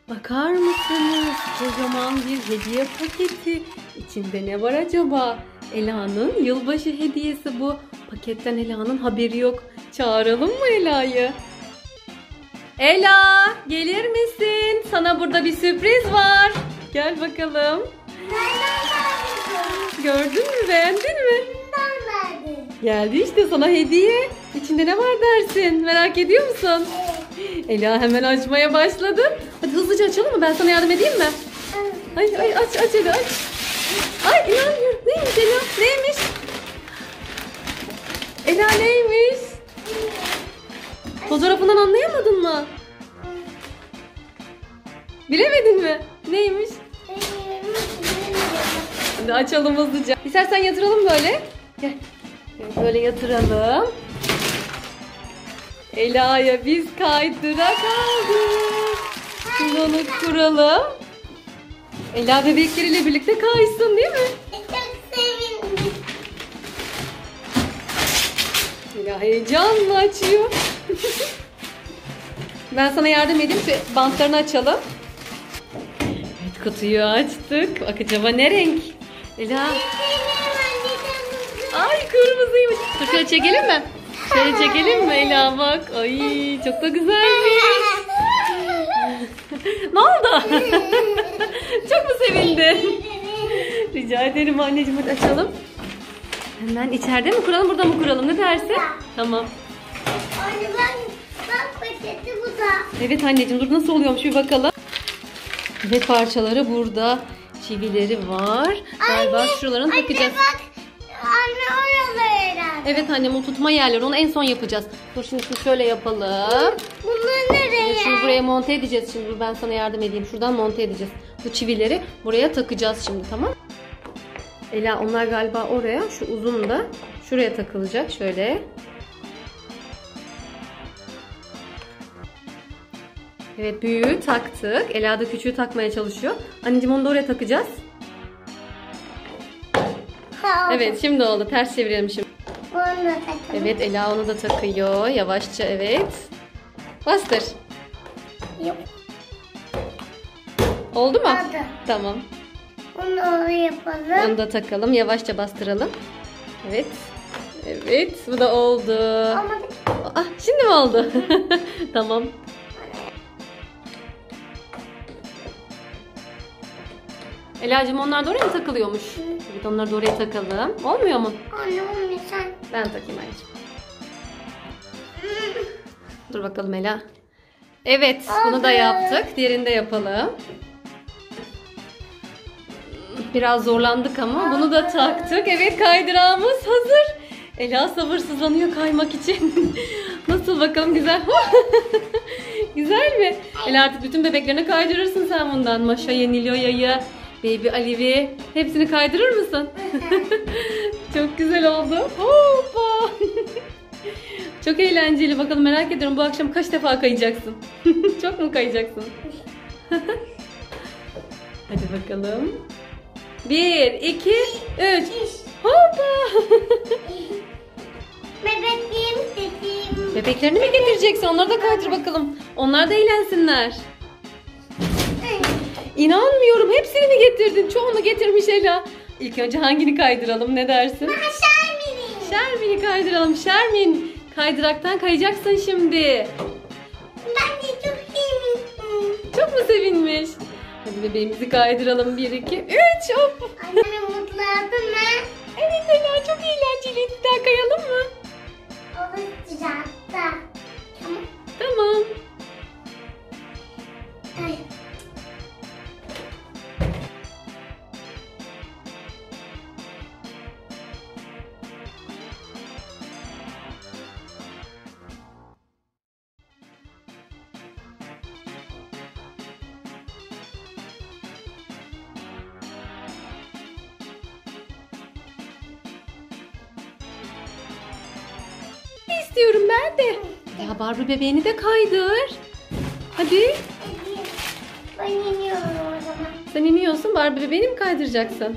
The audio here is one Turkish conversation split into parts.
Bakar mısınız? Kocaman bir hediye paketi. İçinde ne var acaba? Ela'nın yılbaşı hediyesi bu. Paketten Ela'nın haberi yok. Çağıralım mı Ela'yı? Ela, gelir misin? Sana burada bir sürpriz var. Gel bakalım. Gördün mü? Beğendin mi? Geldi işte sana hediye. İçinde ne var dersin? Merak ediyor musun? Ela hemen açmaya başladı. Hadi hızlıca açalım mı? Ben sana yardım edeyim mi? Ay aç Ela aç. Ay inanmıyorum. Neymiş Ela? Neymiş? Ela neymiş? Fotoğrafından anlayamadın mı? Bilemedin mi? Neymiş? Hadi açalım hızlıca. İstersen yatıralım böyle. Gel. Böyle yatıralım. Ela'ya biz kaydırak aldık. Şimdi onu kuralım. Ela bebekleriyle birlikte kaysın değil mi? Çok sevindim. Ela heyecanla açıyor. Ben sana yardım edeyim. Şu bantlarını açalım. Evet, kutuyu açtık. Bak acaba ne renk? Ela. Ay kırmızıymış. Dur şöyle çekelim mi? Şöyle çekelim mi Ela bak. Ay çok da güzelmiş. Ne oldu? Çok mu sevindin? Rica ederim anneciğim, hadi açalım. Hemen içeride mi kuralım, burada mı kuralım, ne dersin? Tamam. Anne bak paketi bu da. Evet anneciğim, dur nasıl oluyormuş bir bakalım. Evet, parçaları burada. Çivileri var. Galiba şuralarını takacağız. Bak. Anne oralar herhalde. Evet annem, o tutma yerleri, onu en son yapacağız. Dur şimdi şöyle yapalım. Bunlar nereye? Şimdi buraya monte edeceğiz. Şimdi ben sana yardım edeyim. Şuradan monte edeceğiz. Bu çivileri buraya takacağız şimdi, tamam? Ela, onlar galiba oraya. Şu uzun da şuraya takılacak. Şöyle. Evet, büyüğü taktık. Ela da küçüğü takmaya çalışıyor. Anneciğim, onu da oraya takacağız. Evet, şimdi oldu. Ters çevirelim şimdi. Bunu da takalım. Evet, Ela onu da takıyor. Yavaşça, evet. Bastır. Yok. Oldu mu? Oldu. Tamam. Bunu oraya yapalım. Onu da takalım. Yavaşça bastıralım. Evet. Evet. Bu da oldu. Ama Ah, şimdi mi oldu? Tamam. Ela'cığım, onlar da oraya mı takılıyormuş? Evet, onları da oraya takalım. Olmuyor mu? anne onu sen. Ben takayım anneciğim. Dur bakalım Ela. Evet, bunu da yaptık. Diğerini de yapalım. Biraz zorlandık ama bunu da taktık. Evet, kaydırağımız hazır. Ela sabırsızlanıyor kaymak için. Nasıl bakalım, güzel. Güzel mi? Ela, artık bütün bebeklerine kaydırırsın sen bundan. Maşa'yı, Nilo'ya'yı, Baby Aliv'i. Hepsini kaydırır mısın? Çok güzel oldu. Hoppa. Çok eğlenceli. Bakalım, merak ediyorum bu akşam kaç defa kayacaksın? Çok mu kayacaksın? Hadi bakalım. 1, 2, 3. Hoppa. Bebekliğim dediğim. Bebeklerini mi getireceksin? Onları da kaydır bakalım. Onlar da eğlensinler. İnanmıyorum. Hepsini mi getirdin? Çoğunu getirmiş Ela. İlk önce hangini kaydıralım? Ne dersin? Şermin'i. Şermin'i kaydıralım. Şermin, kaydıraktan kayacaksın şimdi. Ben de çok sevindim. Çok mu sevinmiş? Hadi bebeğimizi kaydıralım. 1, 2, 3. Hop. Annem mutlu oldun mu? Evet Ela, çok eğlenceliydi. Bir daha kayalım mı? Olur sıcakta. Tamam. Tamam. Ay. İstiyorum ben de. Ya Barbie bebeğini de kaydır. Hadi. Ben iniyorum o zaman. Sen iniyorsun, Barbie bebeğini mi kaydıracaksın?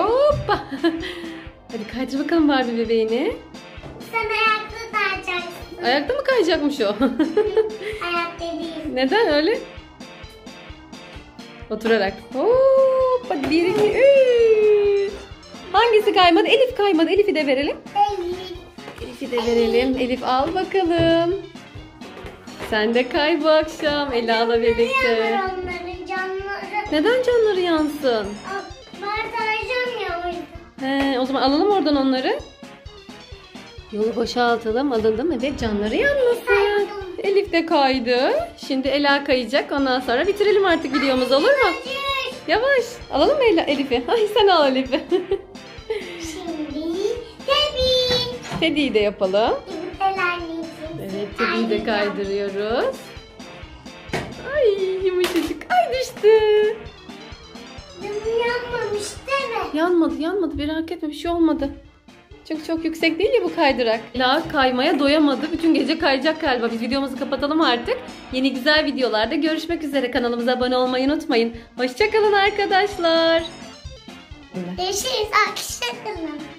Hoppa. Hadi kaydır bakalım Barbie bebeğini. Sen ayakta duracaksın. Ayakta mı kayacakmış o? Ayakta değil. Neden öyle? Oturarak. Hoppa 1, 2, 3. Hangisi kaymadı? Elif kaymadı. Elif'i de verelim. Elif'i de verelim. Elif al bakalım. Sen de kay bu akşam Ela'la birlikte. Yanıyor onların canları. Neden canları yansın? Bardağı ya o yüzden. O zaman alalım oradan onları. Yolu boşaltalım. Alalım. Evet canları yanmasın. Elif de kaydı. Şimdi Ela kayacak. Ondan sonra bitirelim artık videomuzu, olur mu? Yavaş. Alalım mı Elif'i? Ay sen al Elif'i. Şimdi Teddy. Teddy'yi de yapalım. Anneciğim. Evet, Teddy'yi de kaydırıyoruz. Ay yumuşacık. Ay düştü. Yanmamış değil mi? Yanmadı. Merak etme, bir şey olmadı. Çünkü çok yüksek değil ya bu kaydırak. Ela kaymaya doyamadı. Bütün gece kayacak galiba. Biz videomuzu kapatalım artık. Yeni güzel videolarda görüşmek üzere. Kanalımıza abone olmayı unutmayın. Hoşça kalın arkadaşlar. Görüşürüz. Akşam.